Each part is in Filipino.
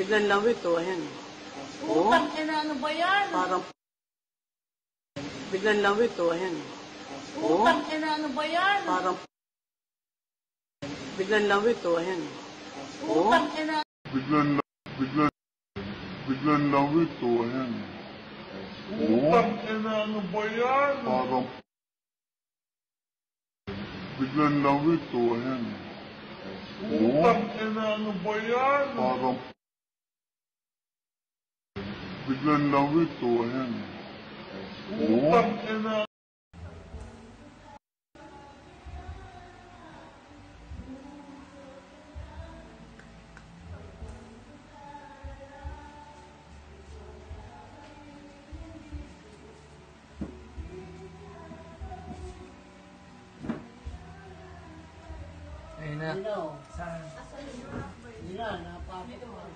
Biglang lawit, oh, ayan. Oh, Utang ina, ano ba yan? parang biglang lawit, oh, ayan. Oh, Utang ina, ano ba yan? parang biglang lawit, oh, ayan. Oh, Utang ina. Biglang lawit, oh, ayan. Utang ina, ano ba yan? Parang biglang lawit, oh, ayan. Utang ina, ano ba yan? Parang biglang lawit, oh, ayan. Utang ina. Ayun na. Saan? Hindi na, napapagawa.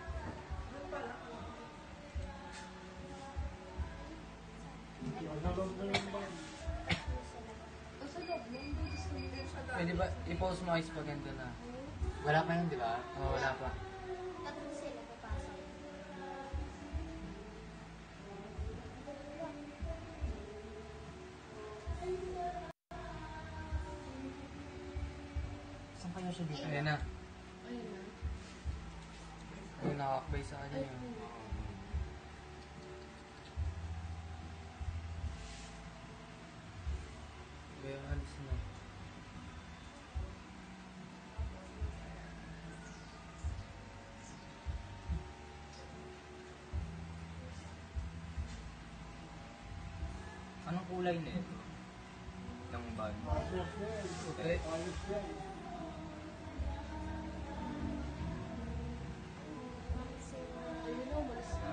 Pwede ba i-post mo ayos pag ganito na? Wala pa yun, di ba? Oo, wala pa. Tatlo sila papasok. Saan kayo siya dito? Ayun na. Ayun, nakakabay sa kanya yun. Kaya alis na. Anong kulay na ito? Ng bag? Eh, Ayun o, malas na.